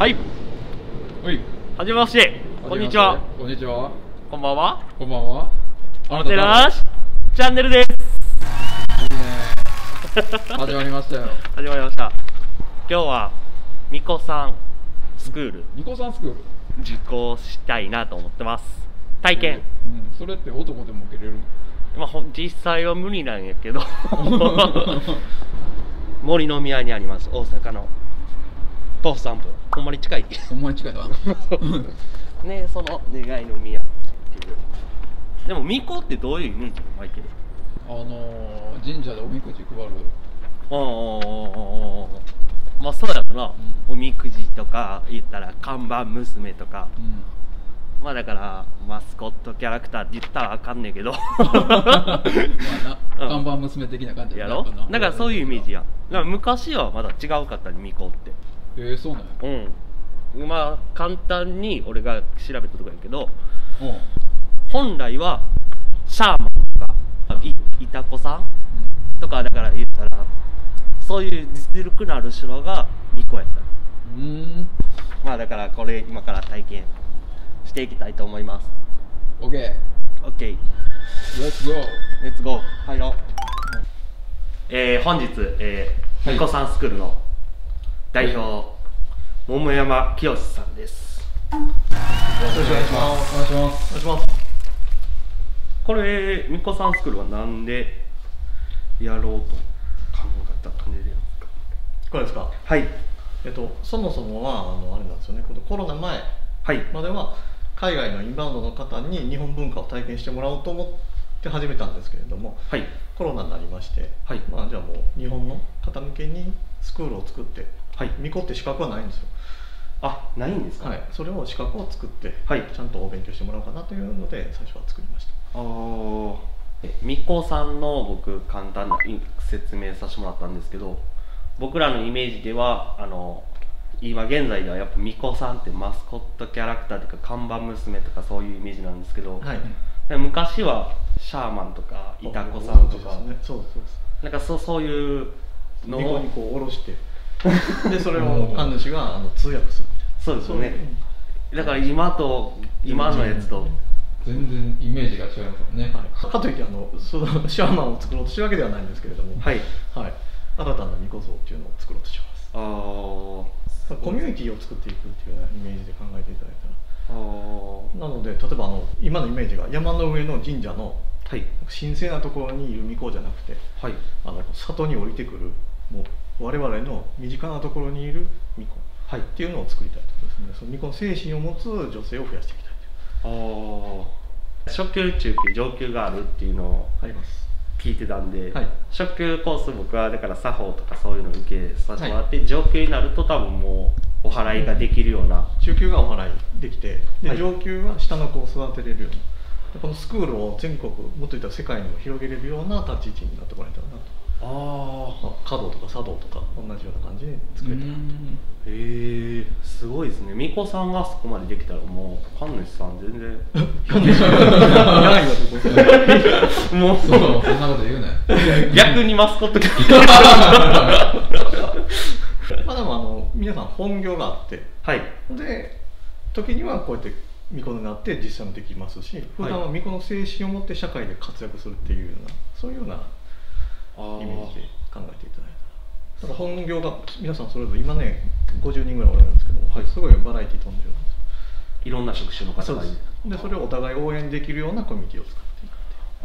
はい、 はい。 はじめまして。こんにちは。 こんにちは。 こんばんは。 こんばんは。 おもてなしチャンネルです。 いいね。始まりましたよ。 始まりました。今日はみこさんスクールみこさんスクール受講したいなと思ってます。体験。 それって男でも受けれるの？ まあ実際は無理なんやけど森の宮にあります大阪の徒歩3分、ほんまに近いほんまに近いなね、その願いの宮っていう。でも巫女ってどういうイメージ？マイケル。 神社でおみくじ配る。 まあそうやろな、おみくじとか言ったら看板娘とか、まあだからマスコットキャラクターって言ったらあかんねんけどまあな、看板娘的な感じやろ。だからそういうイメージやん。だから昔はまだ違うかったね、巫女って。 そうなんや。 まあ簡単に俺が調べたとこやけど、本来はシャーマンとかいたこさんとかだから言ったらそういう実力のある城が巫女やった。まあだからこれ今から体験していきたいと思います。 OK。 OK、 Let's go。 レッツゴー、入ろう。本日、巫女さんスクールの代表、桃山清さんです。 よろしくお願いします。お願いします。 お願いします。これ巫女さんスクールはなんでやろうと考えた感じでやるんですか？ これですか。 はい。 そもそもはあれなんですよね。このコロナ前までは海外のインバウンドの方に日本文化を体験してもらおうと思って始めたんですけれども、 はい、 コロナになりまして、 はい、 まあじゃあもう日本の方向けにスクールを作って、 はい、 巫女って資格はないんですよ。 あ、ないんですか？ はい、それを資格を作って、 はい、 ちゃんとお勉強してもらおうかなというので最初は作りました。 巫女さんの僕簡単な説明させてもらったんですけど、僕らのイメージでは今現在ではやっぱ巫女さんってマスコットキャラクターとか看板娘とかそういうイメージなんですけど、 はい、 昔はシャーマンとかいたこさんとか、 そうですなんかそういうのを巫女にこう下ろしてでそれを神主が通訳するみたいな。 そうですよね。だから今のやつと全然イメージが違いますもんね。 かといってそのシャーマンを作ろうとしてるわけではないんですけれども、 はい、 はい、新たな巫女像っていうのを作ろうとします。コミュニティを作っていくっていうようなイメージで考えていただいたら、なので例えば今のイメージが山の上の神社の神聖なところにいる巫女じゃなくて、はい、里に降りてくるもう我々の身近なところにいる巫女、はい、っていうのを作りたいということですね。その巫女の精神を持つ女性を増やしていきたいと。 初級、中級、上級があるっていうのを聞いてたんで、はい、初級コース僕はだから作法とかそういうのを受けさせてもらって、はい、上級になると多分もうお祓いができるような、 中級がお祓いできて、で上級は下の子を育てれるような、このスクールを全国もっと言ったら世界にも広げれるような立ち位置になってもらえたらなと。華道とか茶道とか同じような感じで作れたらなと。 すごいですね。巫女さんがそこまでできたらもう神主さん全然もうそんなこと言うね逆にマスコットまあでも皆さん本業があって、はい、で時にはこうやって巫女になって実際もできますし、普段は巫女の精神を持って社会で活躍するっていうようなそういうようなイメージで考えていただいたら、本業が皆さんそれぞれ今ね50人ぐらいおられるんですけども、はい、すごいバラエティー飛んでるんですよ。 いろんな職種の方がいる。 でそれをお互い応援できるようなコミュニティを作っていくっていう。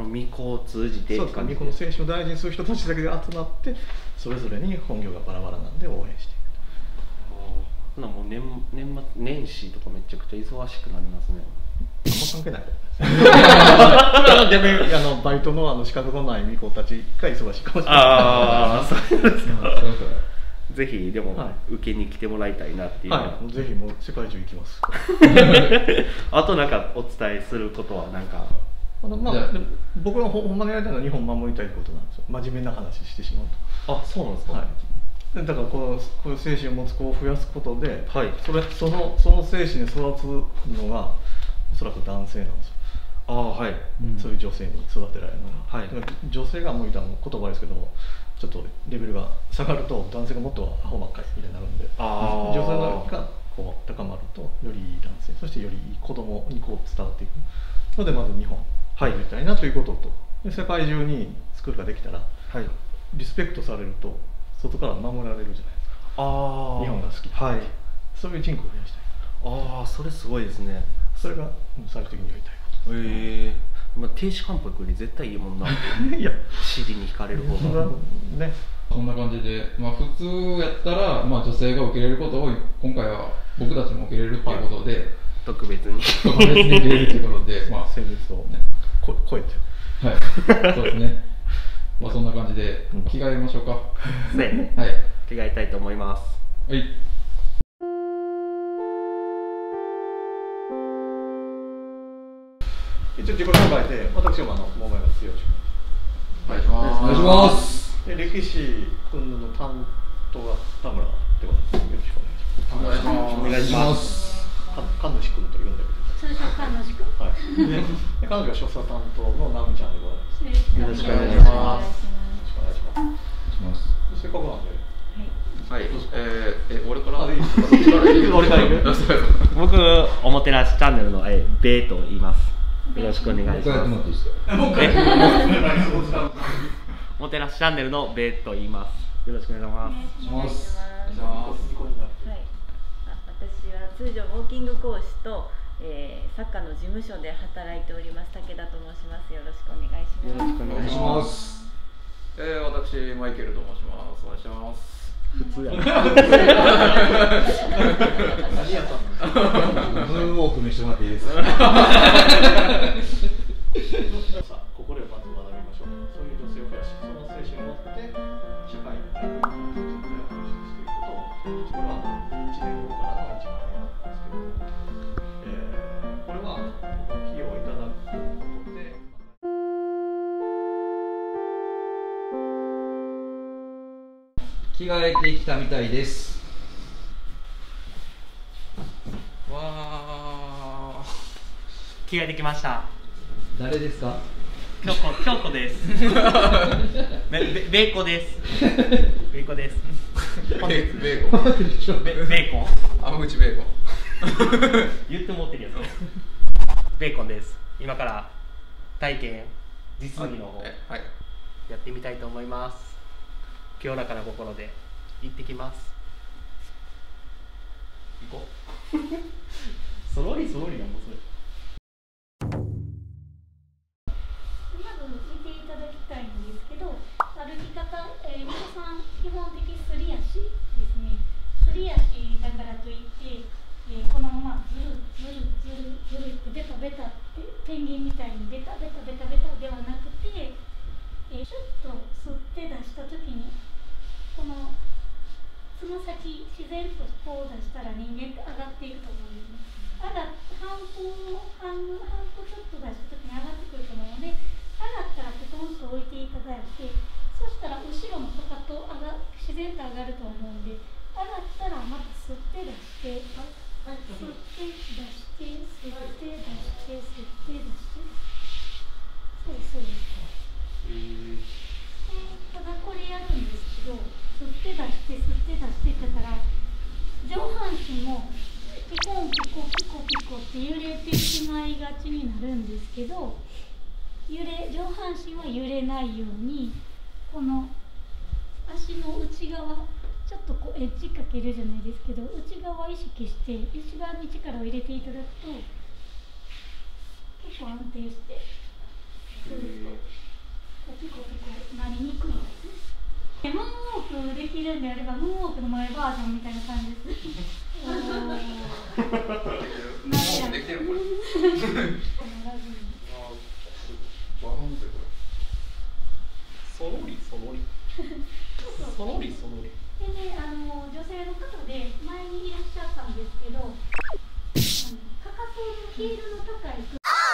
巫女を通じて、 そうですか、巫女の精神を大事にする人たちだけで集まってそれぞれに本業がバラバラなんで応援していく。 もう年末年始とかめちゃくちゃ忙しくなりますね。 あんま関係ない逆にバイトの資格のない巫女たちが忙しいかもしれない。 そうですか。ぜひでも受けに来てもらいたいなっていう。 はい、ぜひもう世界中行きます。 あとなんかお伝えすることはなんか。 まあ僕がほんまにやりたいのは日本を守りたいことなんですよ。真面目な話してしまうと。あ、そうなんですか。はい。 だからこういう精神を持つ子を増やすことで、はい、その精神に育つのがおそらく男性なんですよ。 はい、 そういう女性に育てられるのが、はい、女性がもう言ったら言葉ですけどちょっとレベルが下がると男性がもっとアホばっかりみたいになるんで、女性がこう高まるとよりいい男性、そしてよりいい子供にこう伝わっていくので、まず日本入りたいなということと、で世界中にスクールができたら、はい、リスペクトされると外から守られるじゃないですか。日本が好き、はい、そういう人口を増やしたい。 ああ、それすごいですね。 それが最終的にやりたいことです。 まあ、亭主関白より絶対いいもんな。いや、尻に惹かれる方がね。そんな感じで、まあ、普通やったら、まあ、女性が受け入れることを今回は僕たちも受け入れるっていうことで、はい、 特別に受け入れるっていうことで、まあ、 性別を、ね、超えて、 はい、そうですね。まあ、そんな感じで着替えましょうか。 そうやね。 はい、 着替えたいと思います。 はい。 一応自己紹介で、私は桃山剛。 お願いします。お願いします。 で、歴史君の担当が田村ってことで、よろしくお願いします。 お願いします。 神主君と呼んでる。 通称神主君。 はい。で、彼女は所作担当の直美ちゃんでございます。 よろしくお願いします。 よろしくお願いします。せっかくなんで。 はい。俺から。 俺から行く。 僕、おもてなしチャンネルのベイと言います。よろしくお願いします。おもてなしチャンネルのベイと言います。よろしくお願いします。 はい。私は通常ウォーキング講師と、サッカーの事務所で働いております武田と申します。よろしくお願いします。 よろしくお願いします。 私マイケルと申します。お願いします。 普通やな。 何やったの？ ムーンウォーク見せてもらっていいですか？ さあ、心をまず学びましょう。そういう女性を増やし、その精神を持って社会に人材を発出していくことを、これは1年後からの一番早いなんですけれども、これは費用をいただくことで。 着替えてきたみたいです。 わー、着替えてきました。 誰ですか？ 京子です。ベーコです。ベーコです。 ベーコン。 ベーコン。 浜口ベーコン。 言ってもってるやつ。ベーコンです。今から体験実技の方やってみたいと思います。清らかな心で行ってきます。行こう。そろりなんもそれ。 まず見ていただきたいんですけど、歩き方、皆さん基本的すり足ですね。すり足だからといって、このままずるってベタベタってペンギンみたいにベタベタではなくて、シュッと吸って出したときにこのつま先自然とこう出したら人間って上がっていくと思うんですね。半歩ちょっと出したときに上がってくると思うので、上がったらポトンと置いていただいて、そしたら後ろのかかと自然と上がると思うんで、上がったらまた吸って出して、吸って出して吸って出して吸って出して、そうです。ただこれやるんですけど、吸って出してってたら上半身もピコンピコって揺れてしまいがちになるんですけど、上半身は揺れないようにこの足の内側ちょっとこうエッジかけるじゃないですけど、内側意識して内側に力を入れていただくと結構安定してそうですとピコなりにくいですね。ムーンウォークできるんであればムーンウォークの前バージョンみたいな感じです。できてるこれ。 そろり。 でね、女性の方で前にいらっしゃったんですけど、かかとのヒールの高い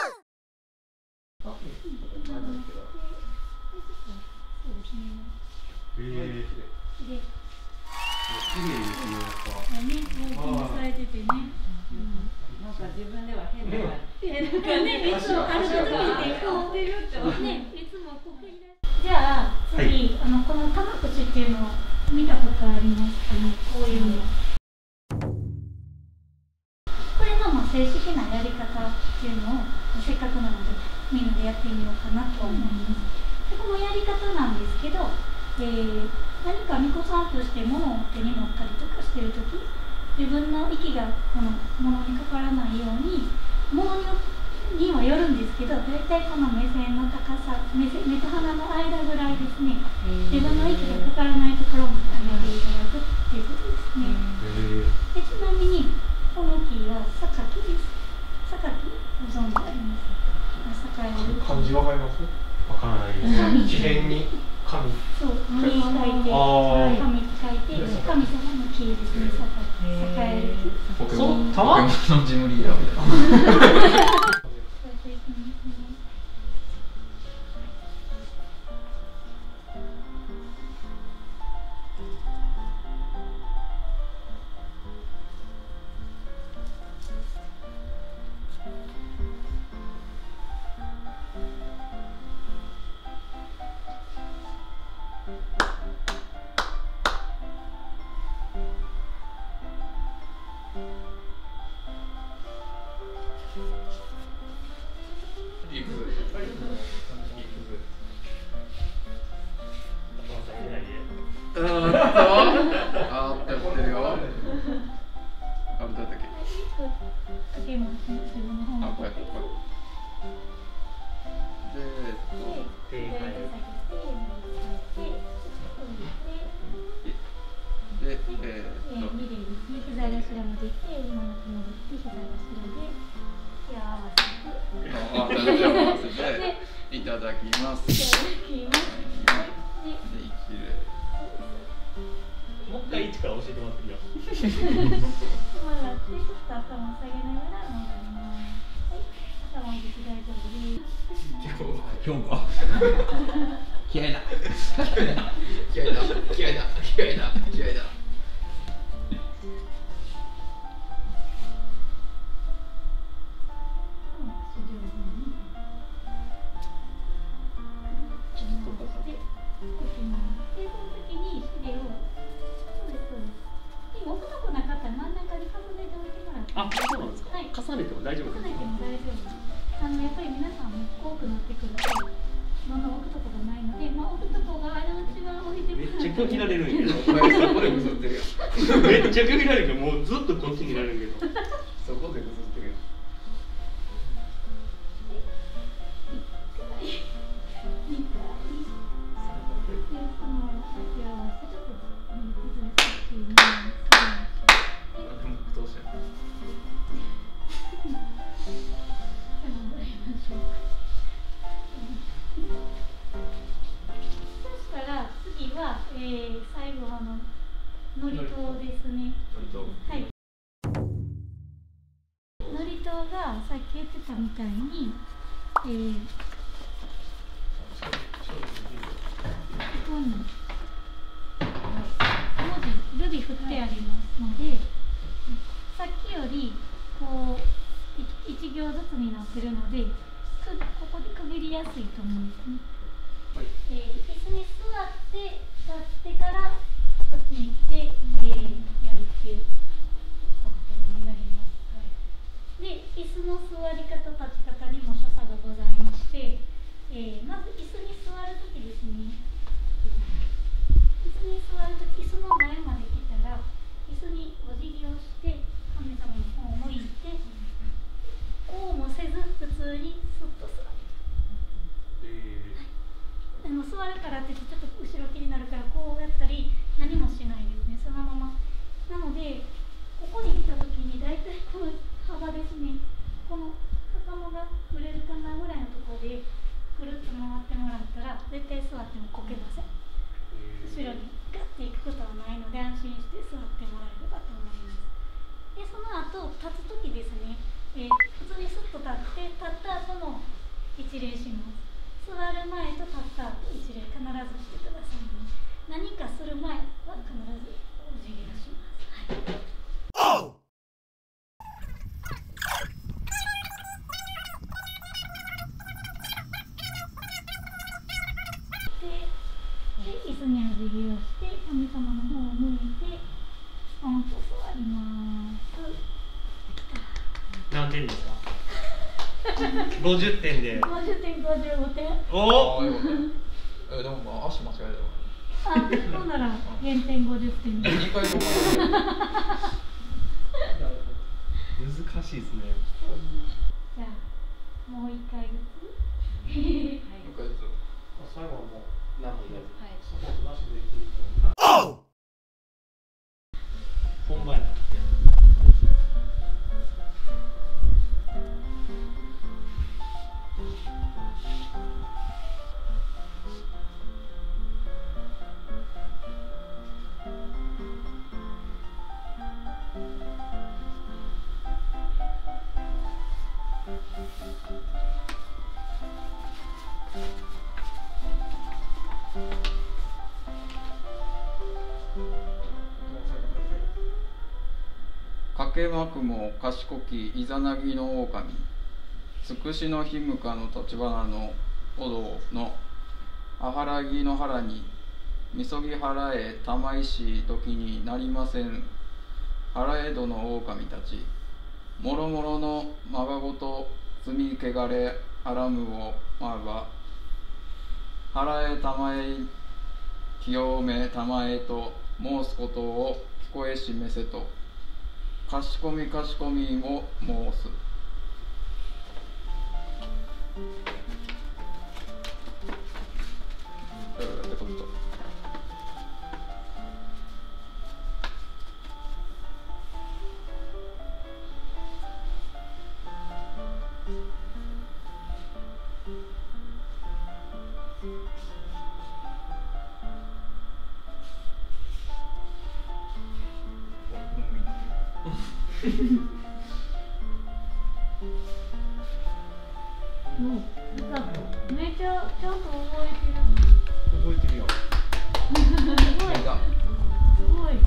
綺麗ですね。 されててね。 なんか自分では変な。 なんかね、いつも歩く時ってこうね、いつもこう振り出し。 じゃあ次、この玉串っていうのを見たことありますかね。こういうの。これの正式なやり方っていうのをせっかくなのでみんなでやってみようかなと思います。でこのやり方なんですけど、何か巫女さんとして物を手に持ったりとかしてるとき、自分の息がこの物にかからないように、物にはよるんですけど、大体この目線の高さ、目と鼻の間ぐらいですね、自分の息がかからないところまで上げていただくっていうことですね。でちなみにこの木は榊です。榊ご存知ありますか？ 漢字わかります？わからないです。地辺に神。 そう、神に書いて、神に書いて、神様の木ですね。栄える木。 ポケモンのジムリーダーみたいな。 いただきます。 もう一回一から教えてもらっていいよ。 頭下げながら戻ります。頭大丈夫です。 評価。気合いだ。気合いだ。気合いだ。気合いだ。気合いだ。 重ねても大丈夫ですか？ やっぱり皆さん多くなってくるとどんどん置くとこがないので、置くとこがあるうちは置いてもらって。 めっちゃ拒否られるんやけど。めっちゃ拒否られるけど、もうずっとこっちにいられるけど。 そこでぐずってるよ。 最後のりとですね。はい。のりとがさっき言ってたみたいに、ここに文字ルビ振ってありますので、さっきよりこう1行ずつになってるので、ここで区切りやすいと思うんですね。椅子に座って立ってからこっちに行って、やるっていうことになります。で、椅子の座り方、立ち方にも所作がございまして、まず椅子に座るときですね。椅子に座るとき、椅子の前まで来たら、椅子にお辞儀をして、神様の方を向いて、こうもせず、普通にスッと座る。座るからってちょっと後ろ気になるからこうやったり何もしないですね、そのまま。なのでここに来た時に大体この幅ですね、この頭が触れるかなぐらいのところでぐるっと回ってもらったら絶対座ってもこけません。後ろにガッていくことはないので安心して座ってもらえればと思います。でその後立つ時ですね、普通にスッと立って立った後の一礼します。座る前と立った後一礼必ずしてくださいね。何かする前は必ずお辞儀をします。はい。でじぎをして神様の方を向いてストンと座ります。 何点ですか？50点で。 50点、55点。 おお。 でもまあ足間違えたわ。そうなら減点50点で。 2回も難しいですね。 じゃあもう1回ずつ。 もう一回ずつ。 最後はもう何分で。 サポートなしでいけると。 本番やな。 かけまくも賢きイザナギの狼、つくしのひむかの立花のお堂のあはらぎの腹にみそぎ腹へ玉石時になりません。腹江戸の狼たちもろもろのまがごと積みけがれあらむをまば腹へ玉へ清め玉へと申すことを聞こえ示せとかしこみかしこみも申す。 めっちゃちゃんと覚えてる。 覚えてるよ。 すごい。すごい。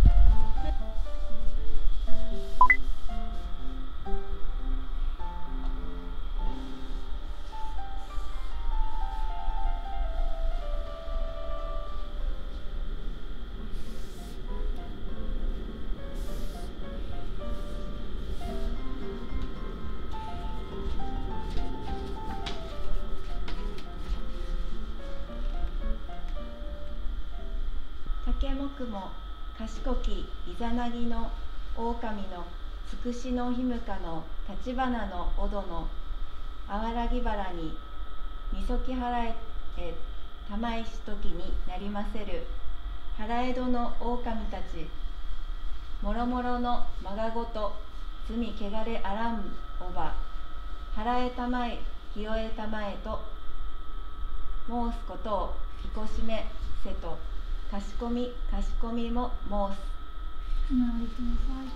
竹木も賢きイザナギの狼のつくしのひむかの立花のおどのあわらぎ原にみそき払え玉石時になりませる腹江戸の狼たちもろもろのまがごと罪けがれあらんおば腹江玉へ清江玉へと申すことをいこしめせとかしこみかしこみも申す。 なるほど。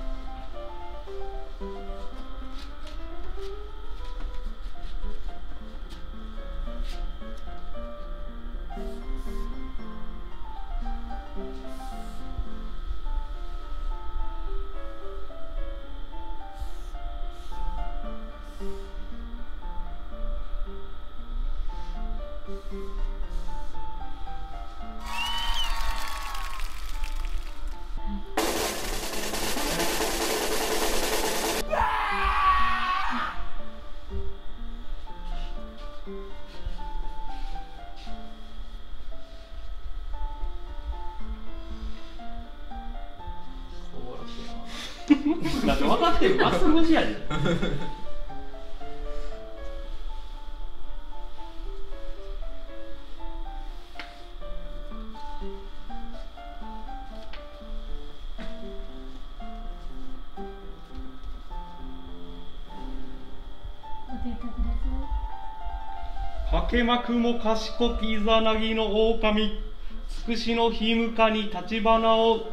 だって分かってる、まっすぐじやで。かけまくも賢きイザナギの狼、つくしのひむかに立花を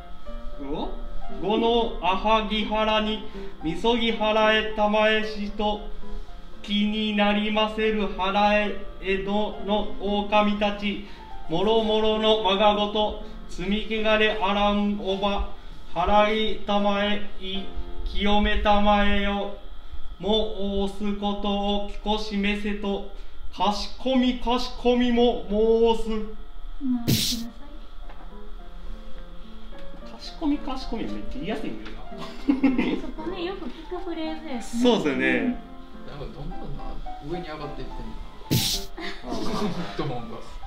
ごのあはぎ原にみそぎ原へ玉へしと気になりませる原へ江戸の狼たちもろもろのまがごと積みけがれあらんおば原い玉へい清め玉へよも申すことを聞こしめせとかしこみかしこみも申す。 ください。 かしこみめっちゃ言いやすいんだよな。 そこね、よく聞くフレーズやし、ね。 そうですよね。 なんかどんどん上に上がっていってんのかな。と思うんです。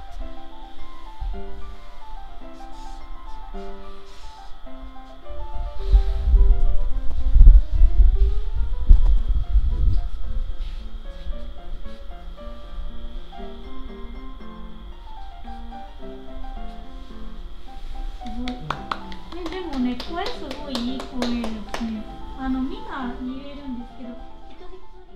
でもね、声すごいいい声ですね。みんな言えるんですけど、一人一人。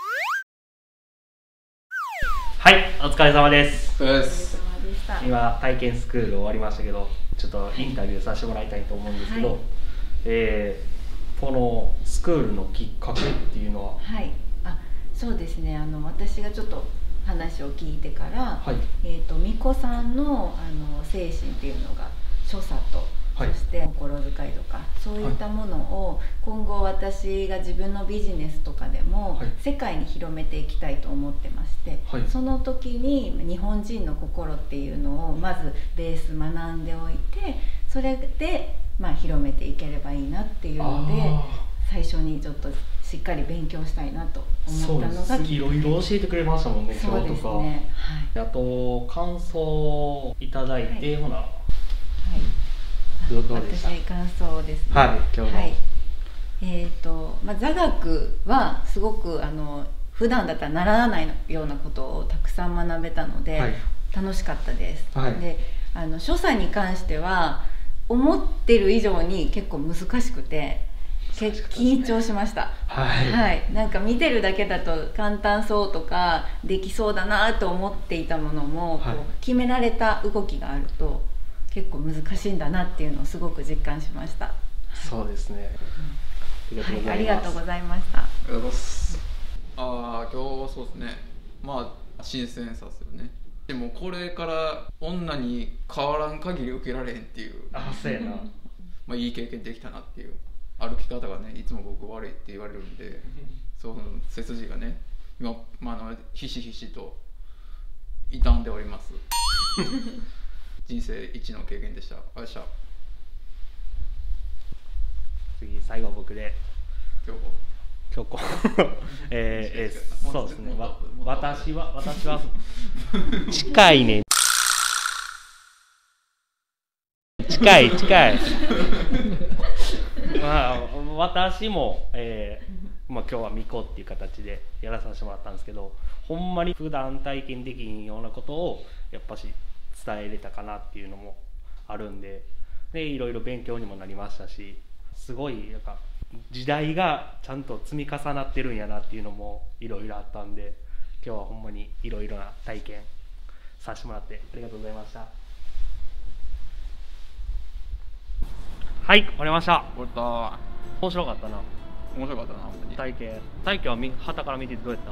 はい、お疲れ様です。 そうです。 今体験スクール終わりましたけど、ちょっとインタビューさせてもらいたいと思うんですけど、はい、このスクールのきっかけっていうのは、 はい、そうですね。私がちょっと話を聞いてから、はい、巫女さんの精神っていうのが所作と、はい、そして心遣いとかそういったものを今後私が自分のビジネスとかでも世界に広めていきたいと思ってまして、はい、その時に日本人の心っていうのをまずベース学んでおいて、それで広めていければいいなっていうので最初にちょっとしっかり勉強したいなと思ったのがいろいろ教えてくれましたもんね、今日とか。 そうですね、 はい、あと感想をいただいて、ほな、はい、どうでした？ 私感想ですね。 はい、今日の、 はい、座学はすごく普段だったら習わないようなことをたくさん学べたので、はい、楽しかったです。はい、で所作に関しては思ってる以上に結構難しくて緊張しました。はい、はい、なんか見てるだけだと簡単そうとかできそうだなと思っていたものも、はい、こう決められた動きがあると結構難しいんだなっていうのをすごく実感しました。 そうですね、 ありがとうございました。ありがとうございます。 今日そうですね、新鮮さですよね。でもこれから女に変わらん限り受けられへんっていう、 そうやな、 いい経験できたなっていう。歩き方がね、いつも僕悪いって言われるんで、その背筋がね今、ひしひしと傷んでおります人生一の経験でした。よっしゃ。 次最後僕で。 京子そうですね。私は近いね。近い。私も、今日は巫女っていう形でやらさせてもらったんですけど、ほんまに普段体験できんようなことをやっぱし伝えれたかなっていうのもあるんで、いろいろ勉強にもなりましたし、すごいなんか時代がちゃんと積み重なってるんやなっていうのもいろいろあったんで、今日はほんまにいろいろな体験させてもらってありがとうございました。はい、終わりました。 終わった。 面白かったな。 面白かったな、本当に。 体験は旗から見てどうやった？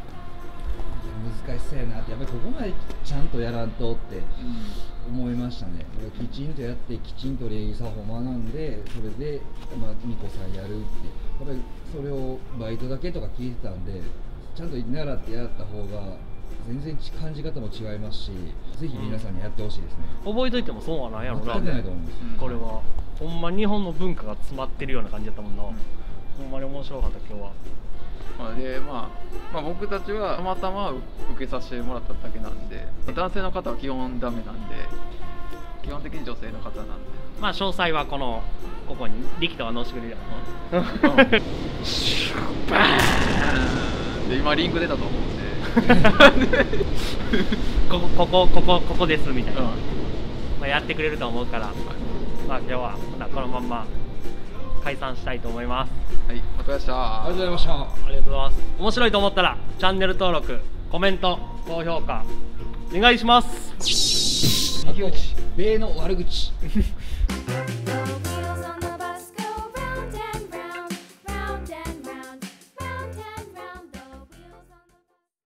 難しそうやなって、やっぱりここまでちゃんとやらんとって思いましたね。これきちんとやってきちんと礼儀作法学んで、それで巫女さんやるって、やっぱりそれをバイトだけとか聞いてたんで、ちゃんと習ってやった方が全然感じ方も違いますし、ぜひ皆さんにやってほしいですね。 覚えといても損はないやろな。 全くないと思います。 これはほんま日本の文化が詰まってるような感じだったもんな。ほんまに面白かった今日は。 で僕たちはたまたま受けさせてもらっただけなんで、男性の方は基本ダメなんで、基本的に女性の方なんで、 詳細はここに力斗が載せてくれるやろ。 バーンで今リンク出たと思うんでここですみたいな、やってくれると思うから、今日はこのまんま解散したいと思います。 はい、お疲れ様でした。 ありがとうございました。 ありがとうございます。面白いと思ったらチャンネル登録、コメント、高評価お願いします。 あと米の悪口